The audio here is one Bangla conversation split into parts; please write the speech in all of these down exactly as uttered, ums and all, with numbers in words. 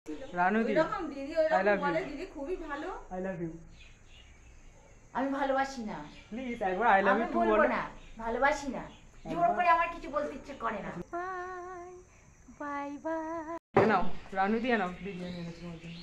Ranu di I love you. দিদি খুবই ভালো। I love you. আমি ভালোবাসি না। প্লিজ একবার আই লাভ ইউ টু বলো না। ভালোবাসি না। জোর করে আমার কিছু বলতে ইচ্ছে করে না। Bye bye bye. নাও রানু দি নাও বিরিয়ানি এনেছি তোমার জন্য।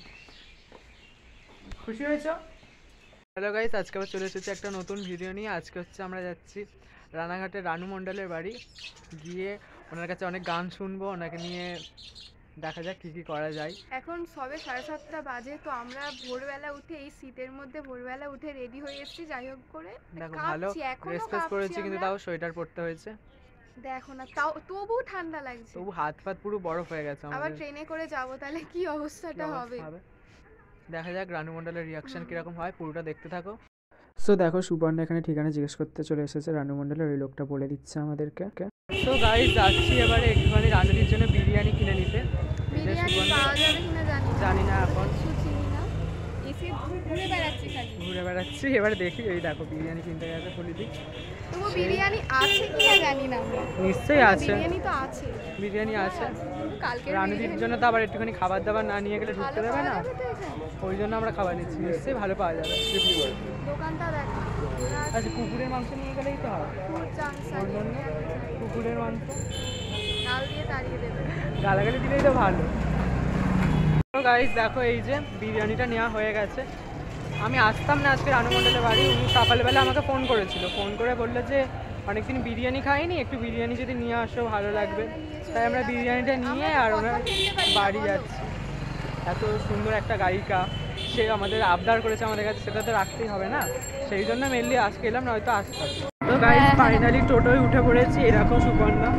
খুশি হয়েছো? হ্যালো গাইস, আজকে আবার চলে এসেছি একটা নতুন ভিডিও নিয়ে। আজকে হচ্ছে আমরা যাচ্ছি রানাঘাটের রানু মণ্ডলের বাড়ি, গিয়ে ওনার কাছে অনেক গান শুনবো, ওনাকে নিয়ে দেখা যাক কী কী করা যায়। এখন সবে সাড়ে সাতটা বাজে, তো আমরা ভোরবেলা উঠে এই শীতের মধ্যে ভোরবেলা উঠে রেডি হয়ে এসেছি। যাই হোক করে দেখো ভালো ড্রেস করেছি, কিন্তু তাও সোয়েটার পরতে হয়েছে। দেখো না, তাও তবু ঠান্ডা লাগছে, তবু হাত ফাত পুরো বরফ হয়ে গেছে। আবার ট্রেনে করে যাবো, তাহলে কি অবস্থাটা হবে। দেখা যাক রানু মণ্ডলের রিয়াকশন কিরকম হয়, পুরোটা দেখতে থাকো। সো দেখো সুবর্ণা এখানে ঠিকানা জিজ্ঞেস করতে চলে এসেছে রানু মণ্ডলের, ওই লোকটা বলে দিচ্ছে আমাদেরকে। সো গাইস যাচ্ছি এবারে একটুখানি রানুদির জন্য বিরিয়ানি কিনে নিতে। বিরিয়ানি পাওয়া যাবে কিনা জানি জানি না, এখন চিনি না, এসে ঘুরে বেড়াচ্ছি খালি ঘুরে বেড়াচ্ছি এবারে দেখি। এই দেখো বিরিয়ানি কিনতে গেছে ফুলিদি। তবু বিরিয়ানি আছে কিনা জানি না। নিশ্চয়ই আছে, বিরিয়ানি তো আছে, বিরিয়ানি আছে। কালকে রানুদির জন্য তো আবার একটুখানি খাবার দাবার না নিয়ে গেলে ঢুকতে দেবে না, ওই জন্য আমরা খাবার নিচ্ছি। নিশ্চয়ই ভালো পাওয়া যাবে। দোকানটা দেখো। আচ্ছা কুকুরের মাংস নিয়ে গেলেই তো হয়। ওর জন্য কুকুরের মাংস ডাল দিয়ে তাড়িয়ে দেবে, গালাগালি দিলেই তো ভালো। তো গাইস দেখো এই যে বিরিয়ানিটা নেওয়া হয়ে গেছে। আমি আসতাম না আজকে রানু মণ্ডলের বাড়ি, উনি সকালবেলা আমাকে ফোন করেছিল, ফোন করে বললো যে অনেকদিন বিরিয়ানি খাইনি, একটু বিরিয়ানি যদি নিয়ে আসো ভালো লাগবে। তাই আমরা বিরিয়ানিটা নিয়ে আর ওনার বাড়ি যাচ্ছি। এত সুন্দর একটা গায়িকা, সে আমাদের আবদার করেছে আমাদের কাছে, সেটা তো রাখতেই হবে না, সেই জন্য মেনলি আজকে এলাম, নয়তো আসতাম। তো গাইস ফাইনালি টোটোয় উঠে পড়েছি। এরকম সুবর্ণা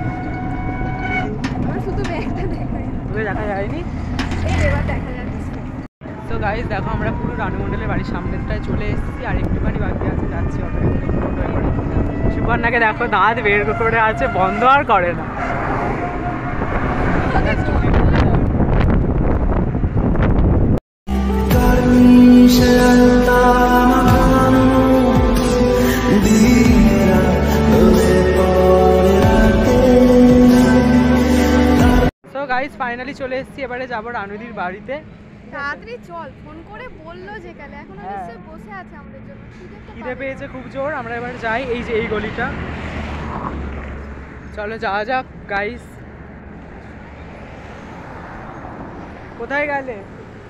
শুধু ব্যাগটা দেখা যায়নি, এবার দেখা যাচ্ছে। তো গাইস দেখো আমরা পুরো রানু মণ্ডলের বাড়ির সামনেটায় চলে এসেছি, আর একটুখানি বাকি আছে, যাচ্ছি টোটোয় করে। সুবর্ণাকে দেখো দাঁত বের করে আছে, বন্ধ আর করে না। সো গাইস ফাইনালি চলে এসেছি, এবারে যাবো রানুদির বাড়িতে। তাড়াতাড়ি চল, ফোন করে বললো যে কালে, এখনো নিশ্চয়ই বসে আছে আমাদের জন্য, খিদে পেয়েছে খুব জোর। আমরা এবার যাই, এই যে এই গলিটা, চলো যাওয়া যাক গাইস। কোথায় গেলে?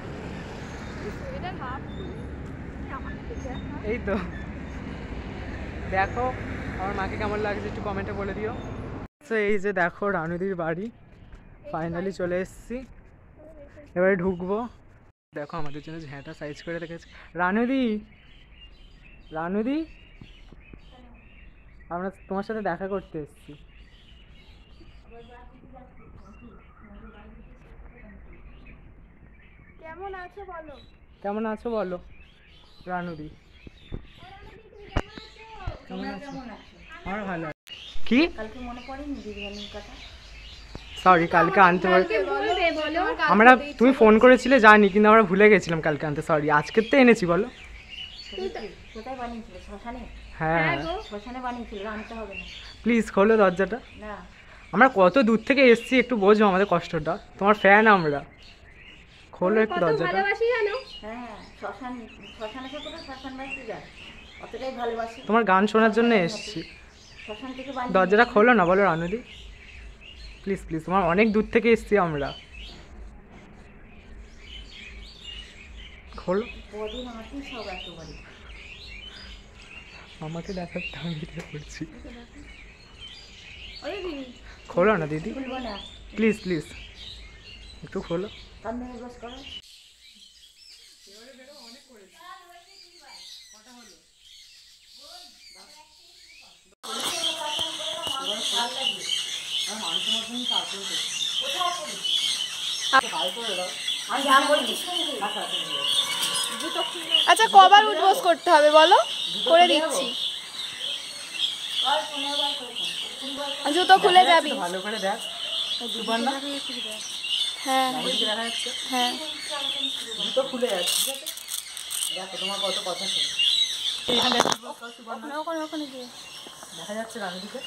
এই তো দেখো আমার মাকে কেমন লাগছে একটু কমেন্টে বলে দিও। তো এই যে দেখো রানুদির বাড়ি, ফাইনালি চলে এসেছি, এবারে ঢুকবো। দেখো আমাদের জন্য ঝ্যাঁটা সাইজ করে রেখেছে। রানুদি, রানুদি আমরা তোমার সাথে দেখা করতে এসেছি। কেমন আছো বলো? কেমন আছো বলো রানুদি? আমার ভালো। কি কালকে মনে পড়েনি বিরিয়ানির কথা? সরি কালকে আনতে পারি আমরা, তুমি ফোন করেছিলে জানি, কিন্তু আমরা ভুলে গেছিলাম কালকে আনতে, সরি। আজকের তো এনেছি বলো। কোথায় বানিয়েছিলে? শ্মশানে? হ্যাঁ শ্মশানে বানিয়েছিল, আনতে হবে না। প্লিজ খোলো দরজাটা। না আমরা কত দূর থেকে এসেছি, একটু বোঝো আমাদের কষ্টটা, তোমার ফ্যান আমরা। খোলো একটু দরজাটা। ভালোবাসি জানো? হ্যাঁ শ্মশান, শ্মশানে সাথে শ্মশান বাড়িতে যায়, অতটাই ভালোবাসি। তোমার গান শোনার জন্য এসেছি, শ্মশান থেকে দরজাটা খোলো না বলো রানুদি, প্লিজ প্লিজ। তোমার অনেক দূর থেকে এসেছি আমরা, খোলো। আমাকে দেখাতে আমি ভিডিও করছি, খোলো না দিদি প্লিজ প্লিজ, একটু খোলো। আচ্ছা কবার উঠবোস করতে হবে বলো, করে দিচ্ছি। জুতো খুলে যাবি, ভালো করে দেখ। হ্যাঁ হ্যাঁ জুতো খুলে যাচ্ছে, দেখো তোমার কত কথা শুনে। দেখা যাচ্ছে রানুদিকে,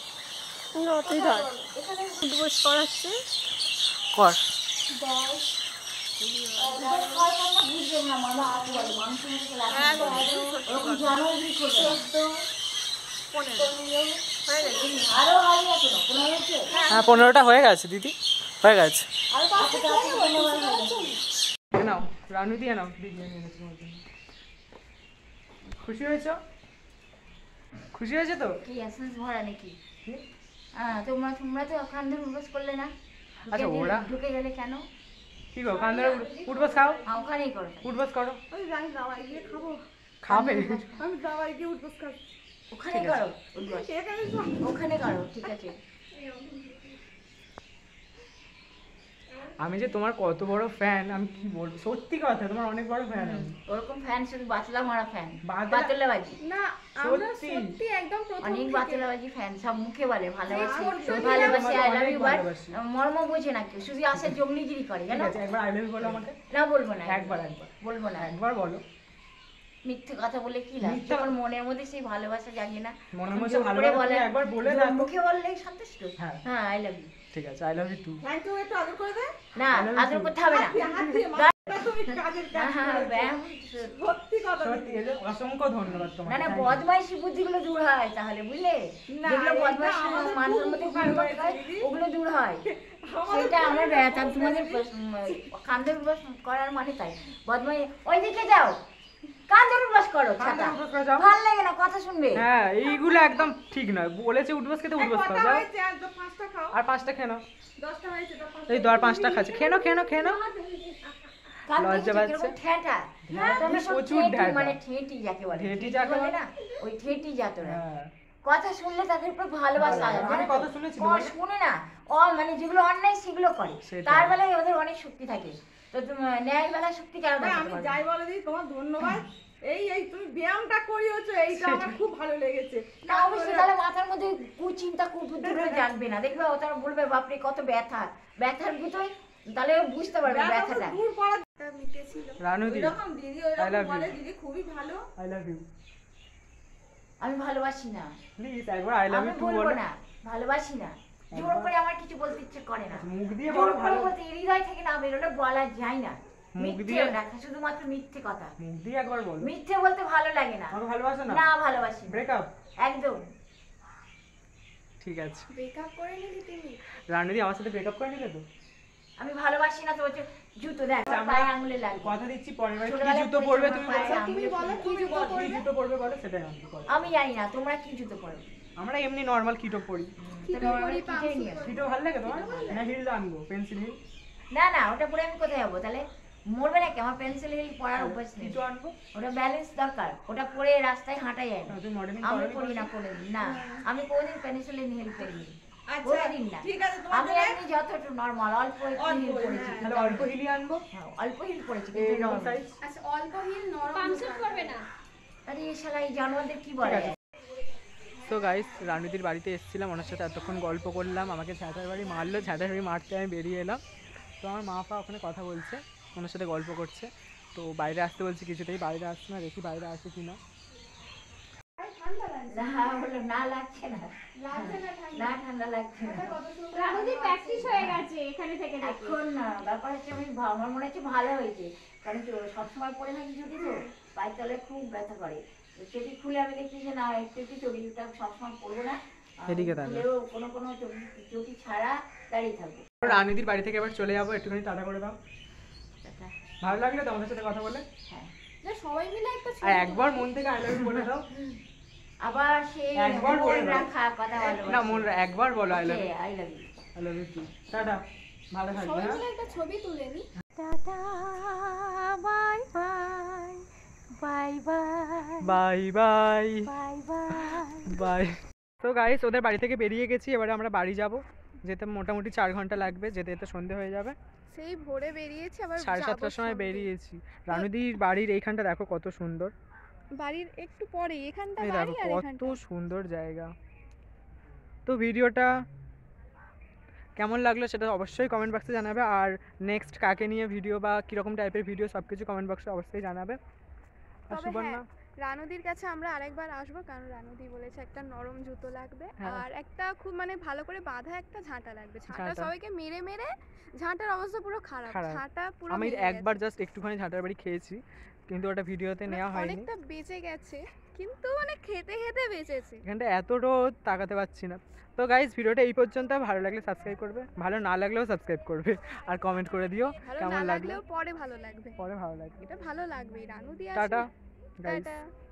উঠবোস করাচ্ছে। কর বুঝবে না মানুষ কি বলে, মানুষের মতো লাগবে ওরকম জানুয়ারি করবে আরো হারিয়ে আছে না কোনো হয়েছে। হ্যাঁ পনেরোটা হয়ে গেছে দিদি, হয়ে গেছে। নাও রানু দিয়ে নাও, বিরিয়ানি এনেছি তোমার জন্য। খুশি হয়েছো? খুশি হয়েছে তো? কি এসেন্স ভরা নাকি? হ্যাঁ তোমরা তোমরা তো ওখান থেকে উঠবস করলে না? আচ্ছা ওরা ঢুকে গেলে কেন? কি গো কান ধরে উঠবস খাও? হ্যাঁ ওখানেই করো। উঠবস করো। আমি জানি দাওয়াই গিয়ে খাবো। খাবে? আমি দাওয়াই গিয়ে উঠবস খাবো। ওখানে করো উঠবস। ওখানে করো ঠিক আছে। আমি যে তোমার কত বড় ফ্যান আমি কি বলবো, সত্যি কথা তোমার অনেক বড় ফ্যান আমি। ওরকম ফ্যান শুধু বাতলা মারা ফ্যান, বাতলা- বাতলাবাজি না আমরা সত্যি। সত্যি একদম প্রথম অনেক থেকে। বাতলাবাজি ফ্যান, সব মুখে বলে ভালোবাসি ছোট্ট ভালোবাসি থেকে আই লাভ অনেক ইউ, বাট ভালোবাসি। মর্ম বোঝে না কেউ, শুধু আসে জঙ্গলিগিরি করে ঠিক জানো। আছে একবার আই লাভ ইউ বলো আমাকে। না বলবো না, একবার একবার বলবো না, একবার বলো। মিথ্যে কথা বলে কি লাভ? মিথ্যে- যখন মনের মধ্যে সেই ভালোবাসা জাগে না, মনের তখন মধ্যে জোর করে ভালোবাসা বলে, তুমি একবার বলে জোর দেখো। মুখে বললেই সন্তুষ্ট। হ্যাঁ। হ্যাঁ আই লাভ ইউ। ঠিক আছে I love you too. Thank you, একটু আদর করে দে। না I love you আদর too. করতে হবে না। হাত দিয়ে মাথা তুমি কাজের কাজ হ্যাঁ, করেছো। ব্যায়াম। সত্যি কথা সত্যি এর অসংখ্য ধন্যবাদ না তোমাকে। না Thank you. বদমাইশি বুদ্ধিগুলো দূর হয় তাহলে বুঝলে, না, যেগুলো এটা বদমাইশি আমাদের মানুষের খুব মধ্যে উপকার গুণ হয়েছে হয় দিদি। ওগুলো দূর হয়। আমাদের সেটা খুব আমরা উপকার বেড়াতাম হয়েছে তোমাদের দিদি। কান্দর উল্লাস করার মানে তাই বদমাই ওইদিকে যাও কান্দর উল্লাস করো ছাতা, কাঁধে উঠবস করে যাও। ভাল লাগে না কথা শুনবে। হ্যাঁ এইগুলো একদম ঠিক নয়, বলেছে উঠবস খেতে এই উঠবস খাও কটা যাও। হয়েছে? আর তো পাঁচটা খাও। আর পাঁচটা খেয়ে নাও। দশটা হয়েছে তো পাঁচটা। এই দর পাঁচটা খাচ্ছে, খেয়ে নাও খেয়ে নাও খেয়ে নাও। কান লজ্জা দেখেছো পাচ্ছে। কিরকম ঠেঁটা? হ্যাঁ, তোমরা সব প্রচুর ঠেঁটি, ঠেঁটা। মানে ঠেঁটি যাকে বলে, ঠেঁটি ঠেঁটি যাকে বলে বলে। না, ওই ঠেঁটি জাতরা। হ্যাঁ। কথা শুনলে তাদের উপর ভালোবাসা ভালো, হয়, আমি জানো তো? কথা শুনেছি ও তোমার। শুনে না, ও মানে যেগুলো অন্যায় সেগুলো করে, সেটাই। তার বেলায় ওদের অনেক শক্তি থাকে। তো তুমি ন্যায় বেলা শক্তি কেন ভাই, দেখাতে আমি পারবে যাই না? বলে দিই তোমার ধন্যবাদ। এই এই তুমি ব্যায়ামটা করিয়েছো, এইটা আমার খুব ভালো লেগেছে। না অবশ্যই, তাহলে মাথার মধ্যে কুচিন্তা কুবুদ্ধিগুলো জাগবে না, দেখবে ও তারা বলবে বাপরে কত ব্যথা, ব্যথার ভিতরে তাহলে ও বুঝতে পারবে ব্যায়ামটা ব্যথাটা। দূর করা একটা মিটেছিল। রানু দি ওইরকম দিদি I love ওইরকম you. বলে দিদি খুবই ভালো। I love you. আমি ভালোবাসি না, প্লিজ একবার আই লাভ আমি ইউ টু বলবো বলো। না, ভালোবাসি না, জোর করে আমার কিছু বলতে ইচ্ছে করে না। মুখ দিয়ে জোর বলো করে ভালো। বলতে হৃদয় থেকে না বেরোলে বলা যায় না। মুখ মিথ্যে দিয়ে- না, শুধুমাত্র মিথ্যে কথা। মুখ দিয়ে একবার বলো। মিথ্যে বলতে ভালো লাগে না। আমাকে ভালোবাসো না? না ভালোবাসি না। ব্রেকআপ? একদম। ঠিক আছে। ব্রেকআপ করে নিলি তুমি? রানু দি আমার সাথে ব্রেকআপ করে নিলে তো? আমি ভালোবাসি না তো হচ্ছে জুতো দেখ আচ্ছা, আমরা- পায়ে আঙুলে লাগবে। কথা দিচ্ছি পরের বার কি ছোটবেলায় জুতো পড়েছি পরবে আমার তুমি পায়ে বলো। আঙুলে তুমি বলো কি জুতো কি পরবে? জুতো পরবে বলো সেটাই আনতে পারো। আমি জানি না তোমরা কি জুতো পরবে। আমরা এমনি নরমাল কিটো পরি। কিটো পরি, কিটোই নিয়ে আসো। কিটো ভালো লাগে তোমার? না হিল আনবো, পেন্সিল হিল? না না ওটা পরে আমি কোথায় যাবো তাহলে? মরবে নাকি? আমার পেন্সিল হিল পরার অভ্যাস নেই। কিটো আনবো? ওটা ব্যালেন্স দরকার, ওটা পরে রাস্তায় হাঁটা যায় না। না, তুমি মডেলিং আমি করো পড়ি না কোনোদিন, না আমি কোনোদিন পেন্সিল হিল পরিনি, আচ্ছা কোনোদিন না। ঠিক আছে, তোমার আমি জন্য এমনি যতটুকু নর্মাল অল্প একটু অল্প, হিল পরেছি, হ্যাঁ। তাহলে অল্প হিলই আনবো। হ্যাঁ, অল্প হিল পরেছি এই কিন্তু রকম normal। সাইজ। আচ্ছা অল্প হিল নরম পাংচার করবে না। আরে এই শালা এই জানোয়ারদের কি বলে? ঠিক আছে। তো গাইস রানুদির বাড়িতে এসেছিলাম, ওনার সাথে এতক্ষণ গল্প করলাম, আমাকে ঝাঁটার বাড়ি মারলো, ঝাঁটার বাড়ি মারতে আমি বেরিয়ে এলাম। তো আমার মা পা ওখানে কথা বলছে, ওনার সাথে গল্প করছে। তো বাইরে আসতে বলছি, কিছুতেই বাইরে আসছে না, দেখি বাইরে আসে কি না। না বললো না লাগছে না, না ঠান্ডা লাগছে না। রানুদির প্র্যাকটিস হয়ে গেছে এখানে থেকে দেখে। এখন না ব্যাপার হচ্ছে আমি ভা- আমার মনে হচ্ছে ভালো হয়েছে, কারণ কি ও সবসময় পরে থাকি চটি, তো পায়ের তলায় খুব ব্যথা করে। তো চটি খুলে আমি দেখছি যে না একটু একটু চটিটা সবসময় পরবো না, আর এদিকে তাহলে। খুলেও কোনো কোনো চটি চটি ছাড়া দাঁড়িয়ে থাকবো। রানুদির বাড়ি থেকে এবার চলে যাবো, একটুখানি টাটা করে দাও। টাটা। ভালো লাগলো তো আমাদের সাথে কথা বলে? হ্যাঁ না সবাই মিলে একটা আর একবার মন থেকে আই লাভ ইউ বলে দাও। আবার সেই একবার বলে মন দাও। রাখা কথা বলো না মন রা- একবার বলো I love you. I love you. I love you too. Tata, ভালো থাকবে। সবাই হ্যাঁ মিলে একটা ছবি তুলে নি। Tata bye bye bye bye bye bye bye bye. Bye. তো গাইস ওদের বাড়ি থেকে বেরিয়ে গেছি, এবারে আমরা বাড়ি যাব। যেতে মোটামুটি চার ঘন্টা লাগবে, যেতে যেতে সন্ধে হয়ে যাবে। সেই ভোরে বেরিয়েছি, আবার সাড়ে যাবো সাতটার সময় সন্ধে। বেরিয়েছি। রানুদির বাড়ির এইখানটা দেখো কত সুন্দর। বাড়ির একটু পরে এখানটা এই বাড়ি দেখো আর কত এখানটা। সুন্দর জায়গা। তো ভিডিওটা কেমন লাগলো সেটা অবশ্যই কমেন্ট বক্সে জানাবে, আর নেক্সট কাকে নিয়ে ভিডিও বা কীরকম টাইপের ভিডিও সব কিছু কমেন্ট বক্সে অবশ্যই জানাবে। আর তবে সুবর্ণা হ্যাঁ, রানুদির কাছে আমরা আরেকবার আসবো, কারণ রানুদি বলেছে একটা নরম জুতো লাগবে হ্যাঁ। আর একটা খুব মানে ভালো করে বাঁধা একটা ঝাঁটা লাগবে। ঝাঁটা ঝাঁটা। সবাইকে মেরে মেরে ঝাঁটার অবস্থা পুরো খারাপ, খারাপ। ঝাঁটা পুরো আমি ভেঙে একবার গেছে। জাস্ট একটুখানি ঝাঁটার বাড়ি খেয়েছি, কিন্তু ওটা ভিডিওতে মানে নেওয়া হয়নি। অনেকটা বেঁচে গেছে, কিন্তু মানে খেতে খেতে বেঁচেছে। এখানটা এত রোদ তাকাতে পারছি না। তো গাইজ ভিডিওটা এই পর্যন্ত, ভালো লাগলে সাবস্ক্রাইব করবে, ভালো না লাগলেও সাবস্ক্রাইব করবে, আর কমেন্ট করে দিও ভালো কেমন না লাগলো। লাগলেও পরে ভালো লাগবে, পরে ভালো লাগবে। এটা ভালো লাগবে। রানুদি আছে। Tata guys. টাটা।